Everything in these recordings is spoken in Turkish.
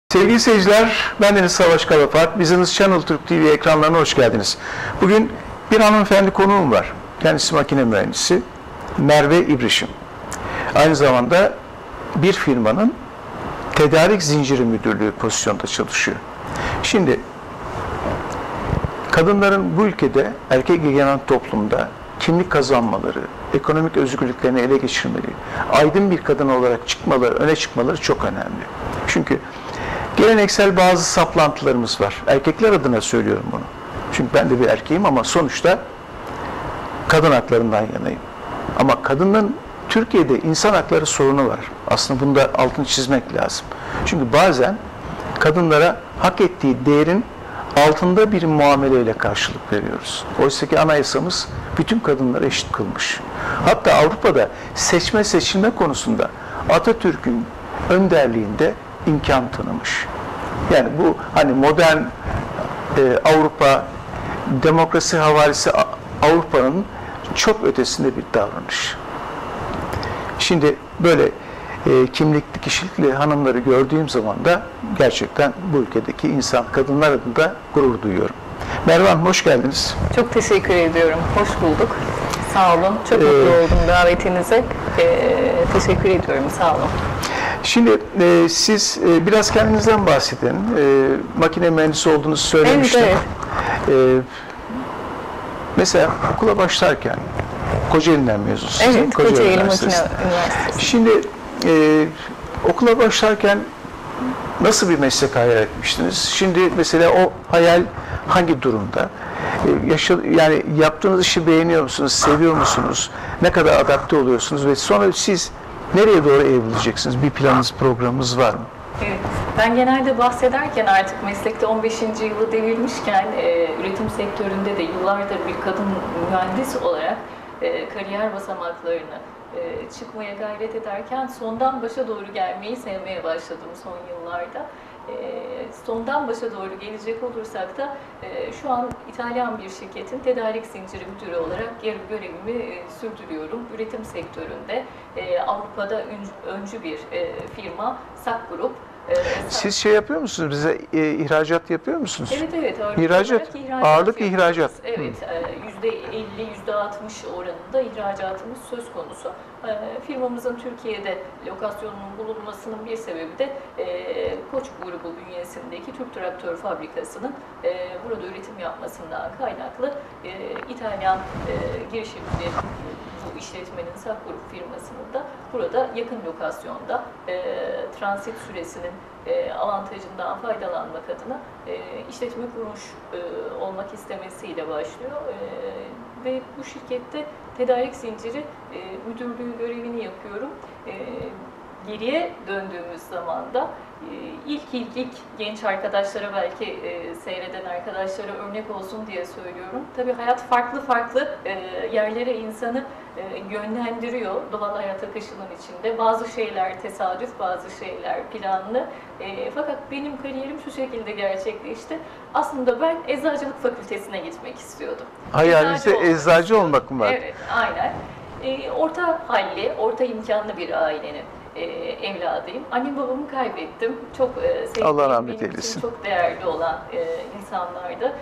Sevgili seyirciler, bendeniz Savaş Kalafat. Business Channel Türk TV ekranlarına hoş geldiniz. Bugün bir hanımefendi konuğum var. Kendisi makine mühendisi Merve İbrişim. Aynı zamanda bir firmanın tedarik zinciri müdürlüğü pozisyonda çalışıyor. Şimdi kadınların bu ülkede erkek egemen toplumda kimlik kazanmaları, ekonomik özgürlüklerini ele geçirmeleri, aydın bir kadın olarak çıkmaları, öne çıkmaları çok önemli. Çünkü geleneksel bazı saplantılarımız var. Erkekler adına söylüyorum bunu. Çünkü ben de bir erkeğim ama sonuçta kadın haklarından yanayım. Ama kadının Türkiye'de insan hakları sorunu var. Aslında bunda altını çizmek lazım. Çünkü bazen kadınlara hak ettiği değerin altında bir muameleyle karşılık veriyoruz. Oysa ki anayasamız bütün kadınları eşit kılmış. Hatta Avrupa'da seçme seçilme konusunda Atatürk'ün önderliğinde imkan tanımış. Yani bu hani modern Avrupa, demokrasi havalisi Avrupa'nın çok ötesinde bir davranış. Şimdi böyle kimlikli, kişilikli hanımları gördüğüm zaman da gerçekten bu ülkedeki insan, kadınlar adına gurur duyuyorum. Merve Hanım, hoş geldiniz. Çok teşekkür ediyorum. Hoş bulduk. Sağ olun. Çok mutlu oldum davetinize. Teşekkür ediyorum. Sağ olun. Şimdi siz biraz kendinizden bahsedin. Makine mühendisi olduğunuzu söylemiştim. Evet. Mesela okula başlarken Kocaeli'den mezunsunuz. Evet, Kocaeli Makine Üniversitesi. Şimdi okula başlarken nasıl bir meslek hayal etmiştiniz? Şimdi mesela o hayal hangi durumda? Yani yaptığınız işi beğeniyor musunuz? Seviyor musunuz? Ne kadar adapte oluyorsunuz? Ve sonra siz nereye doğru evrileceksiniz? Bir planınız, programınız var mı? Evet. Ben genelde bahsederken artık meslekte 15. yılı devirmişken üretim sektöründe de yıllardır bir kadın mühendis olarak kariyer basamaklarını çıkmaya gayret ederken sondan başa doğru gelmeyi sevmeye başladım son yıllarda. Sondan başa doğru gelecek olursak da şu an İtalyan bir şirketin tedarik zinciri müdürü olarak görevimi sürdürüyorum. Üretim sektöründe Avrupa'da öncü bir firma SAK Grup. Siz şey yapıyor musunuz? Bize ihracat yapıyor musunuz? Evet. Ağırlık ihracat. Evet, %50, %60 oranında ihracatımız söz konusu. Firmamızın Türkiye'de lokasyonunun bulunmasının bir sebebi de Koç grubu bünyesindeki Türk Traktör Fabrikası'nın burada üretim yapmasından kaynaklı İtalyan girişimci bu işletmenin SAK Grup firmasının da burada yakın lokasyonda transit süresinin avantajından faydalanmak adına işletme kurmuş olmak istemesiyle başlıyor ve bu şirkette tedarik zinciri müdürlüğü görevini yapıyorum. Geriye döndüğümüz zaman da ilk genç arkadaşlara belki seyreden arkadaşlara örnek olsun diye söylüyorum. Tabii hayat farklı yerlere insanı yönlendiriyor doğal hayat akışının içinde. Bazı şeyler tesadüf, bazı şeyler planlı. Fakat benim kariyerim şu şekilde gerçekleşti. Aslında ben eczacılık fakültesine gitmek istiyordum. Hayalinizde eczacı olmak mı var? Evet, aynen. Orta halli, orta imkanlı bir ailenin evladıyım. Annem babamı kaybettim. Çok sevdiğim, Allah rahmet benim eylesin. için çok değerli olan insanlardı.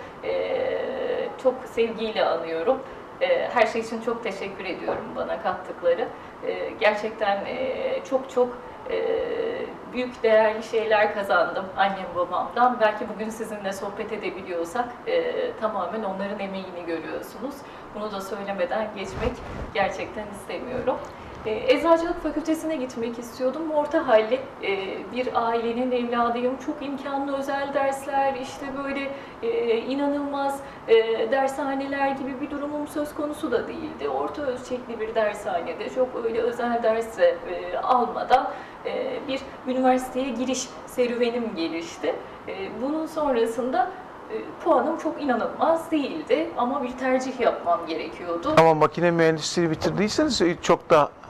Çok sevgiyle anıyorum. Her şey için çok teşekkür ediyorum bana kattıkları. Gerçekten çok büyük değerli şeyler kazandım annem babamdan. Belki bugün sizinle sohbet edebiliyorsak tamamen onların emeğini görüyorsunuz. Bunu da söylemeden geçmek gerçekten istemiyorum. Eczacılık fakültesine gitmek istiyordum. Orta halli bir ailenin evladıyım. Çok imkanlı özel dersler, işte böyle inanılmaz dershaneler gibi bir durumum söz konusu da değildi. Orta ölçekli bir dershanede çok öyle özel ders almadan bir üniversiteye giriş serüvenim gelişti. Bunun sonrasında puanım çok inanılmaz değildi ama bir tercih yapmam gerekiyordu. Ama makine mühendisliği bitirdiyseniz çok da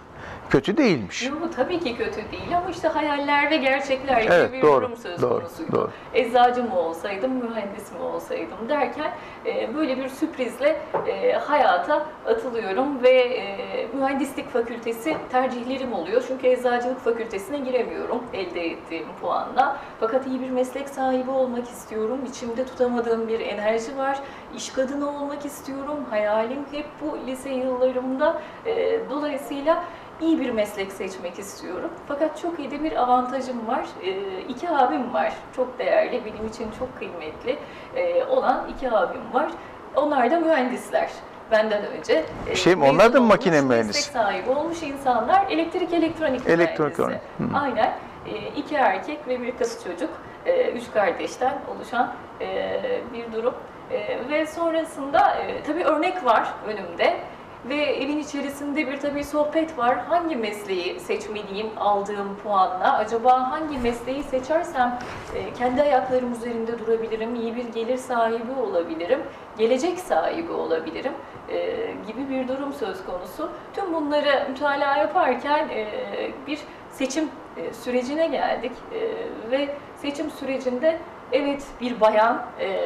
kötü değilmiş. Yo, tabii ki kötü değil ama işte hayaller ve gerçekler gibi Evet, bir doğru, durum söz doğru, konusuydu. doğru. Eczacı mı olsaydım, mühendis mi olsaydım derken böyle bir sürprizle hayata atılıyorum ve mühendislik fakültesi tercihlerim oluyor. Çünkü eczacılık fakültesine giremiyorum elde ettiğim puanla. Fakat iyi bir meslek sahibi olmak istiyorum. İçimde tutamadığım bir enerji var. İş kadını olmak istiyorum. Hayalim hep bu lise yıllarımda. Dolayısıyla iyi bir meslek seçmek istiyorum. Fakat çok iyi de bir avantajım var. İki abim var. Çok değerli, benim için çok kıymetli olan iki abim var. Onlar da mühendisler. Benden önce onlar da mezun makine olmuş, mühendisi. meslek sahibi olmuş insanlar. Elektrik elektronik mühendisi. Aynen. İki erkek ve bir kız çocuk. Üç kardeşten oluşan bir durum. Ve sonrasında tabii örnek var önümde. Ve evin içerisinde bir tabii sohbet var. Hangi mesleği seçmeliyim aldığım puanla? Acaba hangi mesleği seçersem kendi ayaklarım üzerinde durabilirim, iyi bir gelir sahibi olabilirim, gelecek sahibi olabilirim gibi bir durum söz konusu. Tüm bunları mütalaa yaparken bir seçim sürecine geldik ve seçim sürecinde evet bir bayan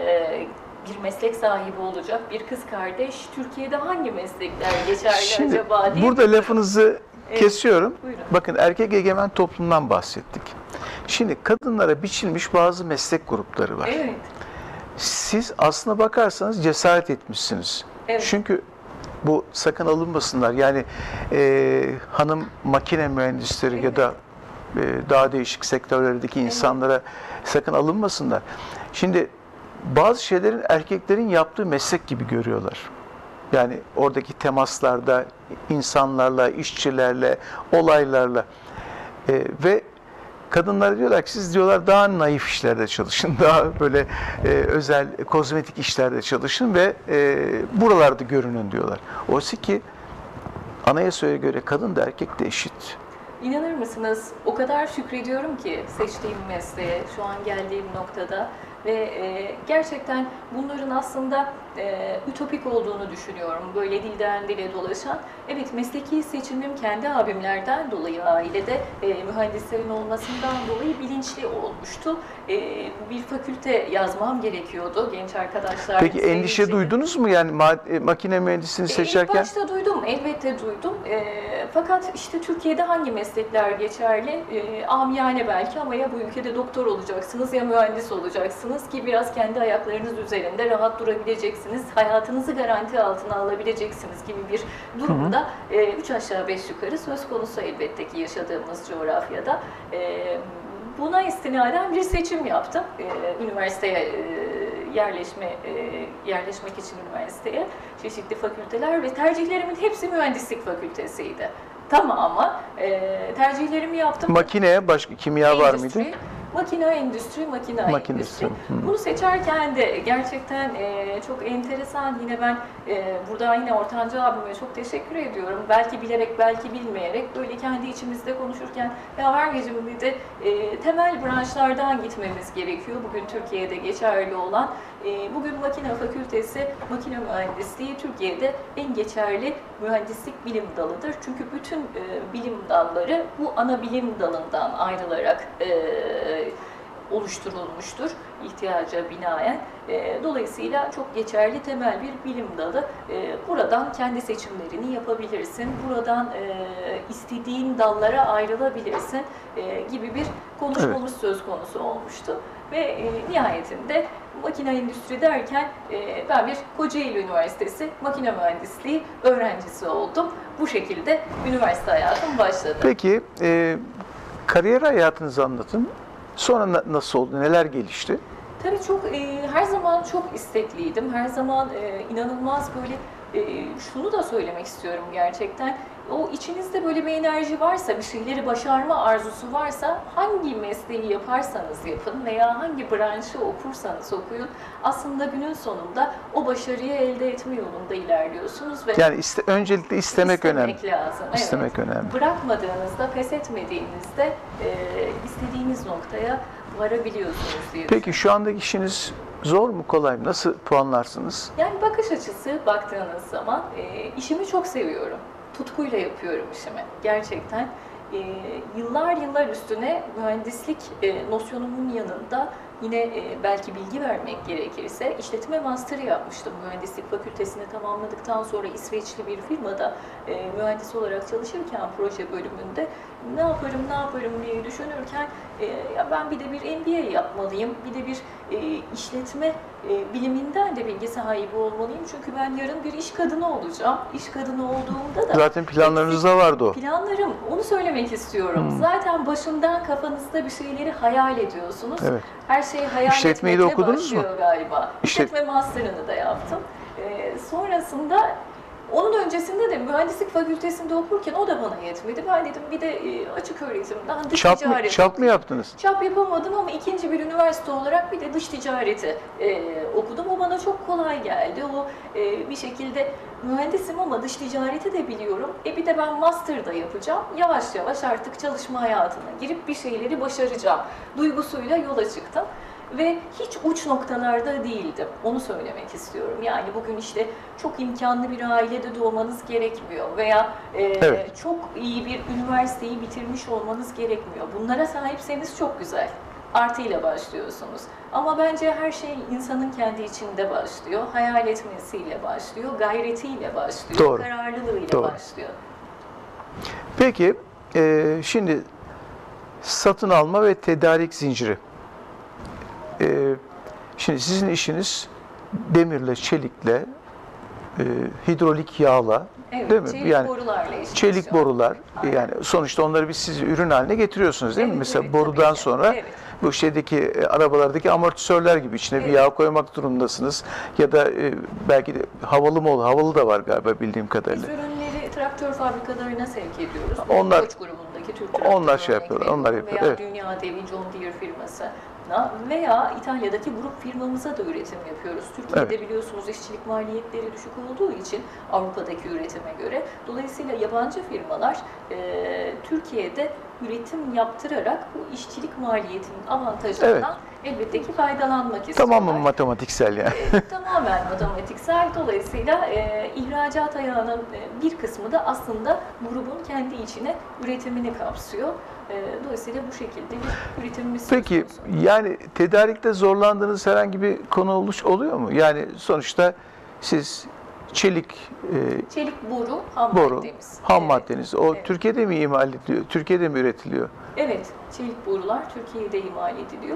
bir meslek sahibi olacak, bir kız kardeş Türkiye'de hangi meslekler geçerli Şimdi, acaba diye. burada lafınızı kesiyorum. Buyurun. Bakın, erkek egemen toplumdan bahsettik. Şimdi kadınlara biçilmiş bazı meslek grupları var. Evet. Siz aslına bakarsanız cesaret etmişsiniz. Evet. Çünkü bu sakın alınmasınlar. Yani hanım makine mühendisleri ya da daha değişik sektörlerdeki insanlara sakın alınmasınlar. Şimdi bazı şeylerin erkeklerin yaptığı meslek gibi görüyorlar. Yani oradaki temaslarda insanlarla, işçilerle, olaylarla ve kadınlara diyorlar ki siz diyorlar daha naif işlerde çalışın, daha böyle özel kozmetik işlerde çalışın ve buralarda görünün diyorlar. Oysa ki anayasaya göre kadın da erkek de eşit. İnanır mısınız? O kadar şükrediyorum ki seçtiğim mesleğe, şu an geldiğim noktada ve gerçekten bunların aslında ütopik olduğunu düşünüyorum. Böyle dilden dile dolaşan. Evet, mesleki seçimim kendi abimlerden dolayı ailede mühendislerin olmasından dolayı bilinçli olmuştu. Bir fakülte yazmam gerekiyordu genç arkadaşlar. Peki endişe duydunuz mu yani makine mühendisliğini seçerken? İlk başta duydum, elbette duydum. Fakat işte Türkiye'de hangi meslekler geçerli? Amiyane belki ama ya bu ülkede doktor olacaksınız ya mühendis olacaksınız ki biraz kendi ayaklarınız üzerinde rahat durabileceksiniz, hayatınızı garanti altına alabileceksiniz gibi bir durumda 3 aşağı 5 yukarı söz konusu elbette ki yaşadığımız coğrafyada. Buna istinaden bir seçim yaptım. Üniversiteye yerleşmek için üniversiteye, çeşitli fakülteler ve tercihlerimin hepsi mühendislik fakültesiydi. Tamamı tercihlerimi yaptım. Makineye başka kimya var mıydı? Makine endüstri. Bunu seçerken de gerçekten çok enteresan. Yine ben burada yine ortanca abime çok teşekkür ediyorum. Belki bilerek, belki bilmeyerek böyle kendi içimizde konuşurken ya Vergeciğim dedi temel branşlardan gitmemiz gerekiyor. Bugün Türkiye'de geçerli olan. Bugün makine fakültesi, makine mühendisliği Türkiye'de en geçerli mühendislik bilim dalıdır. Çünkü bütün bilim dalları bu ana bilim dalından ayrılarak oluşturulmuştur ihtiyaca binaen. Dolayısıyla çok geçerli temel bir bilim dalı. Buradan kendi seçimlerini yapabilirsin. Buradan istediğin dallara ayrılabilirsin gibi bir konuşmamız söz konusu olmuştu. Ve nihayetinde makine endüstri derken ben bir Kocaeli Üniversitesi makine mühendisliği öğrencisi oldum. Bu şekilde üniversite hayatım başladı. Peki kariyer hayatınızı anlatın. Sonra nasıl oldu? Neler gelişti? Tabii çok her zaman çok istekliydim. Her zaman inanılmaz böyle şunu da söylemek istiyorum gerçekten. O içinizde böyle bir enerji varsa, bir şeyleri başarma arzusu varsa hangi mesleği yaparsanız yapın veya hangi branşı okursanız okuyun aslında günün sonunda o başarıyı elde etme yolunda ilerliyorsunuz. Ve yani öncelikle istemek önemli. Lazım. İstemek evet. önemli. Bırakmadığınızda, pes etmediğinizde istediğiniz noktaya varabiliyorsunuz diye. Peki şu andaki işiniz zor mu, kolay mı? Nasıl puanlarsınız? Yani bakış açısı baktığınız zaman işimi çok seviyorum. tutkuyla yapıyorum işimi. Gerçekten yıllar üstüne mühendislik nosyonumun yanında yine belki bilgi vermek gerekirse işletme master'ı yapmıştım. Mühendislik fakültesini tamamladıktan sonra İsveçli bir firmada mühendis olarak çalışırken proje bölümünde ne yaparım diye düşünürken ya ben bir de bir MBA yapmalıyım, bir de bir işletme biliminden de bilgi sahibi olmalıyım. Çünkü ben yarın bir iş kadını olacağım. İş kadını olduğumda da... Zaten planlarınızda vardı o. Planlarım, onu söylemek istiyorum. Zaten başından kafanızda bir şeyleri hayal ediyorsunuz. Evet. Her şeyi hayal İşletmeyi de etmekle okudunuz mu? başlıyor galiba. İşletme master'ını da yaptım. Sonrasında onun öncesinde de mühendislik fakültesinde okurken o da bana yetmedi. Ben dedim bir de açık öğretimden dış ticaret. Çap mı yaptınız? Çap yapamadım ama ikinci bir üniversite olarak bir de dış ticareti okudum. O bana çok kolay geldi. O bir şekilde mühendisim ama dış ticareti de biliyorum. Bir de ben master'da yapacağım. Yavaş yavaş artık çalışma hayatına girip bir şeyleri başaracağım duygusuyla yola çıktım. Ve hiç uç noktalarda değildim. Onu söylemek istiyorum. Yani bugün işte çok imkanlı bir ailede doğmanız gerekmiyor veya Evet. çok iyi bir üniversiteyi bitirmiş olmanız gerekmiyor. Bunlara sahipseniz çok güzel. Artıyla başlıyorsunuz. Ama bence her şey insanın kendi içinde başlıyor. Hayal etmesiyle başlıyor, gayretiyle başlıyor, Doğru. kararlılığıyla Doğru. başlıyor. Peki, şimdi satın alma ve tedarik zinciri. Şimdi sizin işiniz demirle, çelikle, hidrolik yağla, Evet, değil mi? çelik Yani borularla işimiz çelik yok. borular, Aynen. yani sonuçta onları biz siz ürün haline getiriyorsunuz değil mi? Evet, Mesela evet, borudan tabii ki. sonra Evet. bu şeydeki arabalardaki amortisörler gibi içine bir Evet. yağ koymak durumundasınız. Ya da belki de havalı mı olur? Havalı da var galiba bildiğim Biz kadarıyla. ürünleri traktör fabrikalarına sevk ediyoruz. Onlar- Koç grubundaki Türk onlar şey traktörlerine yapıyorlar, gidiyor. onlar yapıyor, Veya evet. dünya devi John Deere firmasına veya İtalya'daki grup firmamıza da üretim yapıyoruz. Türkiyede biliyorsunuz işçilik maliyetleri düşük olduğu için Avrupa'daki üretime göre. Dolayısıyla yabancı firmalar Türkiye'de üretim yaptırarak bu işçilik maliyetinin avantajından elbette ki faydalanmak istiyorlar. Tamamen matematiksel yani. Tamamen matematiksel. Dolayısıyla ihracat ayağının bir kısmı da aslında grubun kendi içine üretimini kapsıyor. Dolayısıyla bu şekilde bir üretimimiz söz Peki, konusu. yani tedarikte zorlandığınız herhangi bir konu oluyor mu? Yani sonuçta siz çelik, Çelik boru ham boru, maddemiz. ham Evet. maddeniz. O Evet. Türkiye'de mi imal ediliyor? Türkiye'de mi üretiliyor? Evet, çelik borular Türkiye'de imal ediliyor.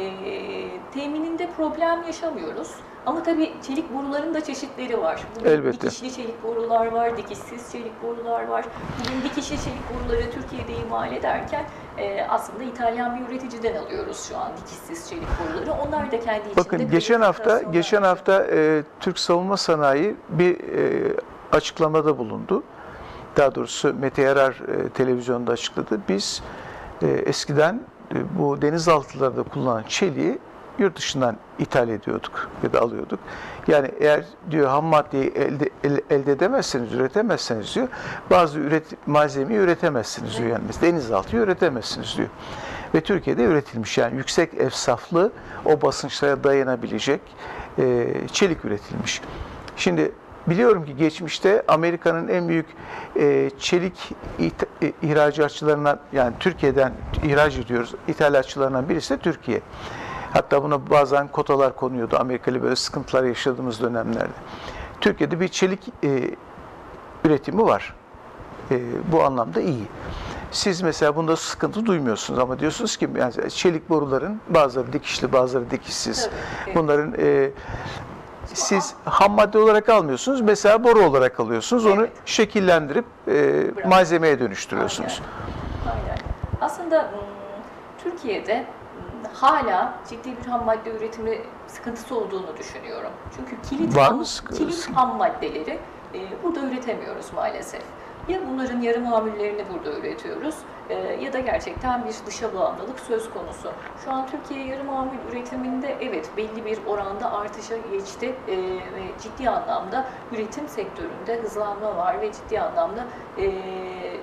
Temininde problem yaşamıyoruz. Ama tabii çelik boruların da çeşitleri var. Bugün Elbette. dikişli çelik borular var, dikişsiz çelik borular var. Bugün dikişli çelik boruları Türkiye'de imal ederken aslında İtalyan bir üreticiden alıyoruz şu an dikişsiz çelik boruları. Onlar da kendi içinde Bakın geçen hafta Türk Savunma Sanayi bir açıklamada bulundu. Daha doğrusu Mete Yarar televizyonda açıkladı. Biz eskiden bu denizaltılarda kullanılan çeliği yurt dışından ithal ediyorduk ya da alıyorduk. Yani eğer diyor ham maddeyi elde edemezseniz, üretemezseniz diyor, bazı malzemeyi üretemezsiniz diyor. Yani mesela denizaltıyı üretemezsiniz diyor. Ve Türkiye'de üretilmiş, yani yüksek efsaflı, o basınçlara dayanabilecek çelik üretilmiş. Şimdi biliyorum ki geçmişte Amerika'nın en büyük çelik ihracatçılarından, yani Türkiye'den ihraç ediyoruz, ithalatçılarından birisi de Türkiye. Hatta buna bazen kotalar konuyordu Amerikalı böyle sıkıntılar yaşadığımız dönemlerde. Türkiye'de bir çelik üretimi var. Bu anlamda iyi. Siz mesela bunda sıkıntı duymuyorsunuz ama diyorsunuz ki yani çelik boruların bazıları dikişli, bazıları dikişsiz. Tabii, evet. Bunların siz ham madde olarak almıyorsunuz, mesela boru olarak alıyorsunuz. Onu Evet. şekillendirip malzemeye dönüştürüyorsunuz. Aynen. Aslında Türkiye'de hala ciddi bir ham madde üretimi sıkıntısı olduğunu düşünüyorum. Çünkü kilit ham maddeleri burada üretemiyoruz maalesef. Ya bunların yarı mamullerini burada üretiyoruz ya da gerçekten bir dışa bağımlılık söz konusu. Şu an Türkiye yarı mamul üretiminde evet belli bir oranda artışa geçti ve ciddi anlamda üretim sektöründe hızlanma var ve ciddi anlamda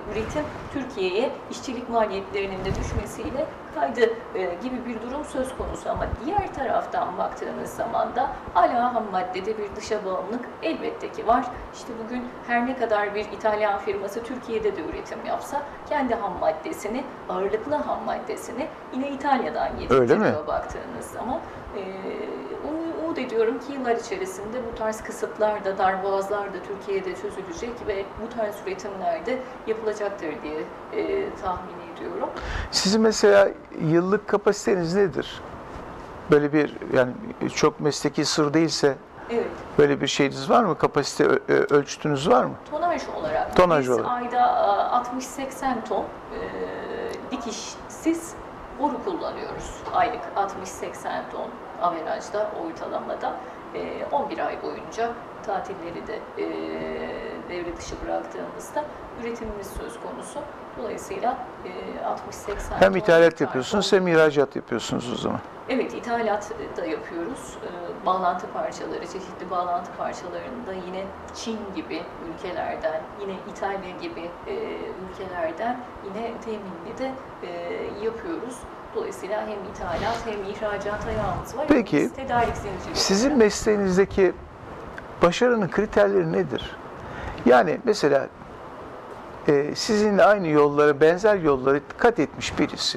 üretim Türkiye'ye işçilik maliyetlerinin de düşmesiyle kaydı gibi bir durum söz konusu. Ama diğer taraftan baktığınız zaman da hala ham maddede bir dışa bağımlılık elbette ki var. İşte bugün her ne kadar bir İtalyan firması Türkiye'de de üretim yapsa kendi ham maddesini, ağırlıklı ham maddesini yine İtalya'dan getiriyor baktığınız zaman. Umut ediyorum ki yıllar içerisinde bu tarz kısıtlar da, darboğazlar da Türkiye'de çözülecek ve bu tarz üretimler de yapılacaktır diye tahmin ediyorum. Sizin mesela yıllık kapasiteniz nedir? Böyle bir, yani çok mesleki sır değilse, evet, böyle bir şeyiniz var mı? Kapasite ölçütünüz var mı? Tonaj olarak Tonaj biz olarak. ayda 60-80 ton dikişsiz boru kullanıyoruz. Aylık 60-80 ton averajda, ortalamada 11 ay boyunca tatilleri de devre dışı bıraktığımızda üretimimiz söz konusu. Dolayısıyla 60-80 Hem ton ithalat yapıyorsunuz hem ihracat yapıyorsunuz o zaman. Evet, ithalat da yapıyoruz. Bağlantı parçaları, çeşitli bağlantı parçalarını da yine Çin gibi ülkelerden, yine İtalya gibi ülkelerden yine teminini de yapıyoruz. Dolayısıyla hem ithalat hem ihracat ayağımız var. Peki, biz tedarik zinciri. Sizin mesleğinizdeki başarının kriterleri nedir? Yani mesela sizinle aynı yollara, benzer yolları kat etmiş birisi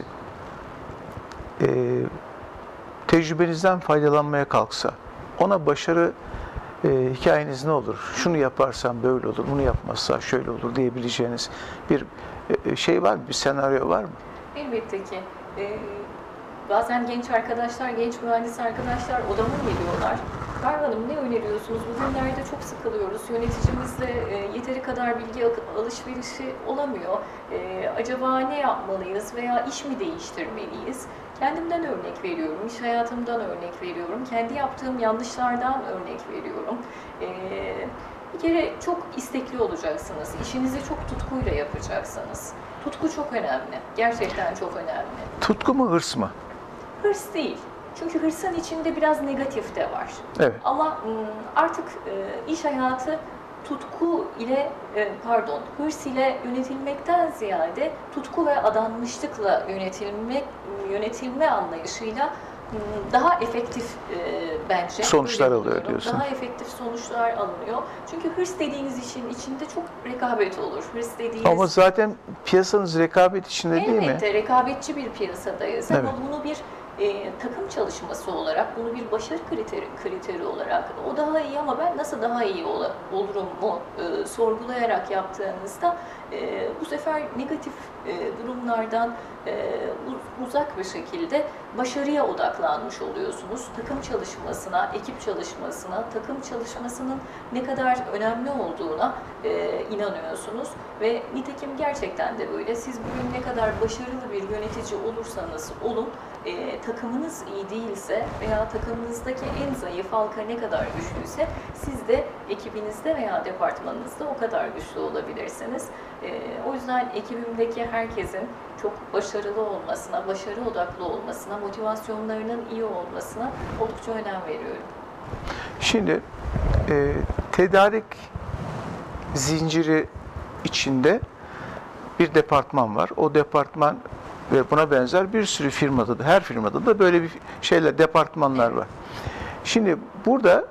tecrübenizden faydalanmaya kalksa, ona başarı hikayeniz ne olur? Şunu yaparsam böyle olur, bunu yapmazsa şöyle olur diyebileceğiniz bir şey var mı? Bir senaryo var mı? Elbette ki. Bazen genç arkadaşlar, genç mühendis arkadaşlar odama geliyorlar. Merve Hanım, ne öneriyorsunuz? Bugünlerde çok sıkılıyoruz. Yöneticimizle yeteri kadar bilgi alışverişi olamıyor. Acaba ne yapmalıyız veya iş mi değiştirmeliyiz? Kendimden örnek veriyorum, iş hayatımdan örnek veriyorum, kendi yaptığım yanlışlardan örnek veriyorum. Bir kere çok istekli olacaksınız, işinizi çok tutkuyla yapacaksınız. Tutku çok önemli, gerçekten çok önemli. Tutku mu, hırs mı? Hırs değil. Çünkü hırsın içinde biraz negatif de var. Evet. Ama artık iş hayatı tutku ile, hırs ile yönetilmekten ziyade tutku ve adanmışlıkla yönetilme anlayışıyla daha efektif bence. Sonuçlar alıyor diyorsun. Daha efektif sonuçlar alınıyor. Çünkü hırs dediğiniz işin içinde çok rekabet olur. Hırs dediğiniz... Ama zaten piyasanız rekabet içinde değil mi? Elbette rekabetçi bir piyasadayız Evet. ama bunu bir takım çalışması olarak, bunu bir başarı kriteri olarak, o daha iyi ama ben nasıl daha iyi olurum mu sorgulayarak yaptığınızda bu sefer negatif durumlardan uzak bir şekilde başarıya odaklanmış oluyorsunuz. Takım çalışmasına, ekip çalışmasına, takım çalışmasının ne kadar önemli olduğuna inanıyorsunuz ve nitekim gerçekten de böyle. Siz bugün ne kadar başarılı bir yönetici olursanız olun, takımınız iyi değilse veya takımınızdaki en zayıf halka ne kadar güçlüyse siz de ekibinizde veya departmanınızda o kadar güçlü olabilirsiniz. O yüzden ekibimdeki herkesin çok başarılı olmasına, başarı odaklı olmasına, motivasyonlarının iyi olmasına oldukça önem veriyorum. Şimdi tedarik zinciri içinde bir departman var. O departman ve buna benzer bir sürü firmada da, her firmada da böyle bir departmanlar var. Şimdi burada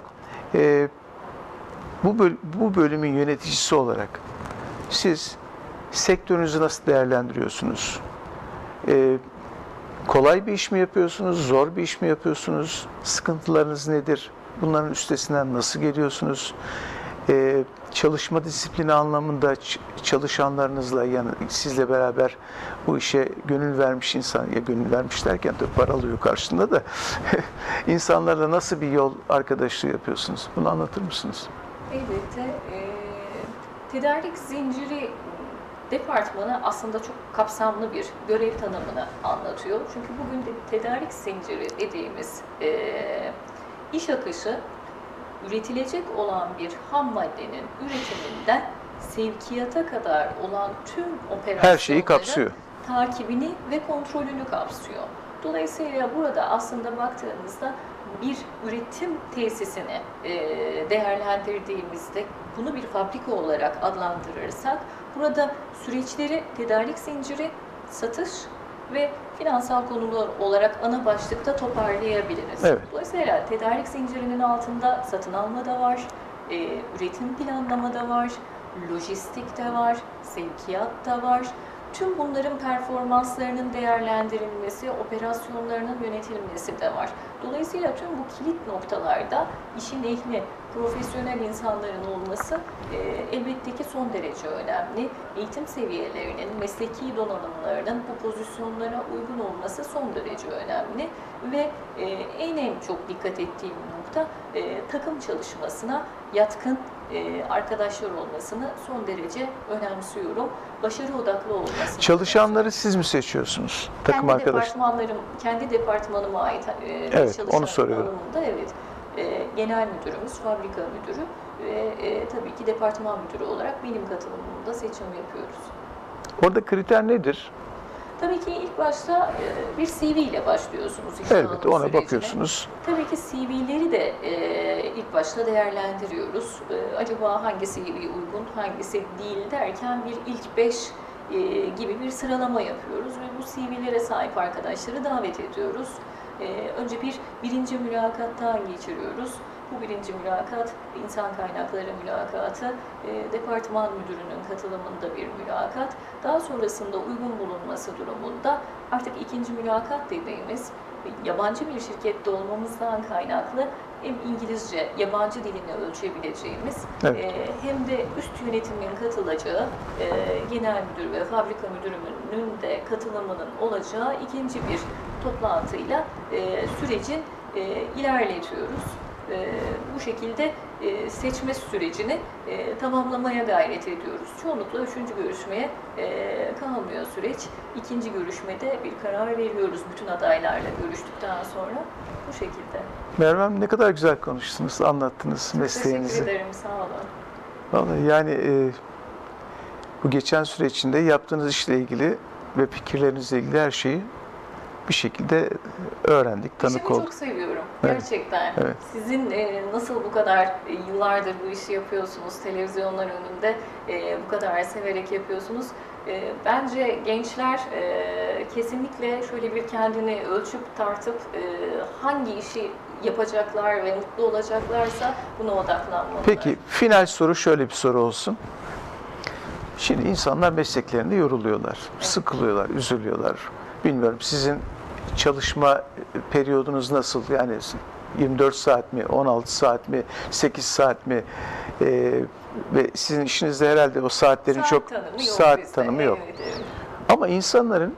bu bölümün yöneticisi olarak siz sektörünüzü nasıl değerlendiriyorsunuz? Kolay bir iş mi yapıyorsunuz? Zor bir iş mi yapıyorsunuz? Sıkıntılarınız nedir? Bunların üstesinden nasıl geliyorsunuz? Çalışma disiplini anlamında çalışanlarınızla, yani sizle beraber bu işe gönül vermiş insan, ya gönül vermiş derken de para alıyor karşılığında da insanlarla nasıl bir yol arkadaşlığı yapıyorsunuz? Bunu anlatır mısınız? Elbette. Tedarik zinciri departmanı aslında çok kapsamlı bir görev tanımını anlatıyor. Çünkü bugün de tedarik zinciri dediğimiz iş akışı üretilecek olan bir ham maddenin üretiminden sevkiyata kadar olan tüm operasyonların Her şeyi kapsıyor. Takibini ve kontrolünü kapsıyor. Dolayısıyla burada aslında baktığımızda bir üretim tesisini değerlendirdiğimizde bunu bir fabrika olarak adlandırırsak burada süreçleri tedarik zinciri, satış ve finansal konular olarak ana başlıkta toparlayabiliriz. Evet. Dolayısıyla tedarik zincirinin altında satın alma da var, üretim planlama da var, lojistik de var, sevkiyat da var. Tüm bunların performanslarının değerlendirilmesi, operasyonlarının yönetilmesi de var. Dolayısıyla tüm bu kilit noktalarda işin ehli, profesyonel insanların olması elbette ki son derece önemli. Eğitim seviyelerinin, mesleki donanımlarının bu pozisyonlara uygun olması son derece önemli. Ve en çok dikkat ettiğim nokta takım çalışmasına yatkın arkadaşlar olmasını son derece önemsiyorum. Başarı odaklı olmasını. Çalışanları siz mi seçiyorsunuz? Takım arkadaş. Kendi departmanıma ait evet, çalışan onu soruyorum. alanında evet. Genel müdürümüz, fabrika müdürü ve tabii ki departman müdürü olarak benim katılımımda seçim yapıyoruz. Orada kriter nedir? Tabii ki ilk başta bir CV ile başlıyorsunuz. Evet, ona bakıyorsunuz. Tabii ki CV'leri de ilk başta değerlendiriyoruz. Acaba hangi CV uygun, hangisi değil derken bir ilk 5 gibi bir sıralama yapıyoruz ve bu CV'lere sahip arkadaşları davet ediyoruz. Önce birinci mülakattan geçiriyoruz. Bu birinci mülakat, insan kaynakları mülakatı, departman müdürünün katılımında bir mülakat. Daha sonrasında uygun bulunması durumunda artık ikinci mülakat dediğimiz yabancı bir şirkette olmamızdan kaynaklı hem İngilizce, yabancı dilini ölçebileceğimiz evet. Hem de üst yönetimin katılacağı, genel müdür ve fabrika müdürünün de katılımının olacağı ikinci bir toplantıyla sürecin ilerletiyoruz. Bu şekilde seçme sürecini tamamlamaya gayret ediyoruz. Çoğunlukla üçüncü görüşmeye kalmıyor süreç. İkinci görüşmede bir karar veriyoruz bütün adaylarla görüştükten sonra bu şekilde. Merve Hanım, ne kadar güzel konuştunuz, anlattınız mesleğinizi. Teşekkür ederim, sağ olun. Vallahi yani bu geçen süre içinde yaptığınız işle ilgili ve fikirlerinizle ilgili her şeyi bir şekilde öğrendik, tanık İşimi olduk. çok seviyorum. Evet. Gerçekten. Evet. Sizin nasıl bu kadar yıllardır bu işi yapıyorsunuz, televizyonlar önünde bu kadar severek yapıyorsunuz. Bence gençler kesinlikle şöyle bir kendini ölçüp tartıp hangi işi yapacaklar ve mutlu olacaklarsa buna odaklanmalılar. Peki, final soru şöyle bir soru olsun. Şimdi insanlar mesleklerinde yoruluyorlar, sıkılıyorlar, üzülüyorlar. Bilmiyorum, sizin çalışma periyodunuz nasıl? Yani 24 saat mi, 16 saat mi, 8 saat mi? Ve sizin işinizde herhalde o saatlerin saat tanımı yok. Evet, evet. Ama insanların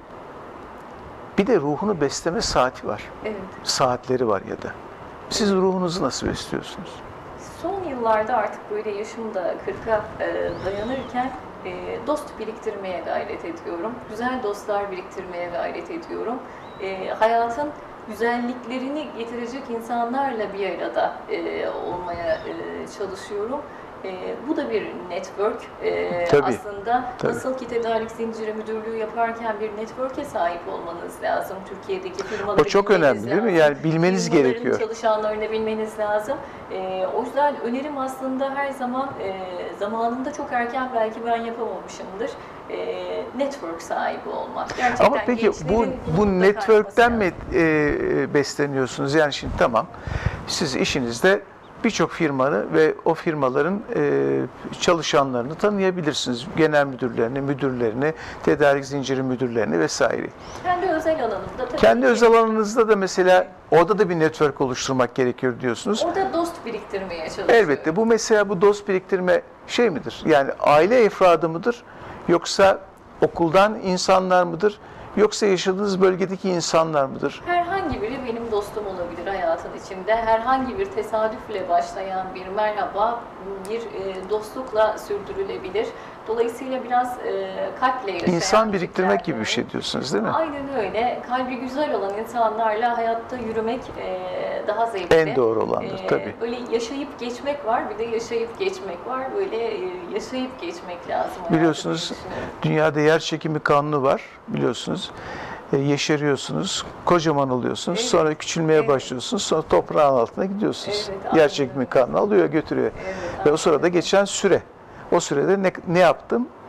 bir de ruhunu besleme saati var. Evet. Saatleri var ya da. Siz ruhunuzu nasıl besliyorsunuz? Son yıllarda artık böyle yaşım da 40'a dayanırken dost biriktirmeye gayret ediyorum. Güzel dostlar biriktirmeye gayret ediyorum. Hayatın güzelliklerini getirecek insanlarla bir arada olmaya çalışıyorum. Bu da bir network. Tabii, Aslında tabii. Nasıl ki tedarik zinciri müdürlüğü yaparken bir network'e sahip olmanız lazım. Türkiye'deki firmaları O çok bilmeniz önemli değil mi? lazım. Yani bilmeniz Firmaların gerekiyor. çalışanlarını bilmeniz lazım. O yüzden önerim aslında her zaman zamanında çok erken belki ben yapamamışımdır. Network sahibi olmak. Gerçekten Ama peki bu network'ten mi besleniyorsunuz? Yani şimdi tamam, siz işinizde birçok firmanı ve o firmaların çalışanlarını tanıyabilirsiniz. Genel müdürlerini, müdürlerini, tedarik zinciri müdürlerini vesaire. Kendi özel alanımda tabii Kendi ki. özel alanınızda da mesela orada da bir network oluşturmak gerekiyor diyorsunuz. Orada dost biriktirmeye çalışıyorum. Elbette. Bu mesela bu dost biriktirme şey midir? Yani aile efradı mıdır? Yoksa okuldan insanlar mıdır? Yoksa yaşadığınız bölgedeki insanlar mıdır? Herhangi biri benim dostum olabilir hayatın içinde. Herhangi bir tesadüfle başlayan bir merhaba, bir dostlukla sürdürülebilir. Dolayısıyla biraz kalple yaşayan İnsan biriktirmek gibi bir tipler şey diyorsunuz değil mi? Aynen öyle. Kalbi güzel olan insanlarla hayatta yürümek daha zevkli. En doğru olandır tabii. Böyle yaşayıp geçmek var, bir de yaşayıp geçmek var. Böyle yaşayıp geçmek lazım. Biliyorsunuz dünyada yer çekimi kanunu var, biliyorsunuz. Yeşeriyorsunuz, kocaman oluyorsunuz, Evet. sonra küçülmeye Evet. başlıyorsunuz, sonra toprağın altına gidiyorsunuz. Evet, Yer aynen çekimi öyle. kanunu alıyor, götürüyor. Evet, Ve o sırada geçen süre. O sürede ne yaptım?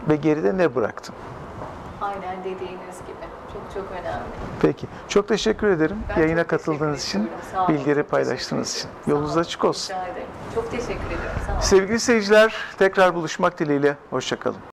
ve geride ne bıraktın? Aynen dediğiniz gibi. Çok çok önemli. Peki. Çok teşekkür ederim. Ben Yayına çok katıldığınız teşekkür için, ediyorum. Sağ olun. bilgileri Çok paylaştığınız teşekkür için. ederim. Sağ Yolunuz olun. açık olsun. Rica ederim. Çok teşekkür ediyorum. Sağ olun. Sevgili seyirciler, tekrar buluşmak dileğiyle. Hoşça kalın.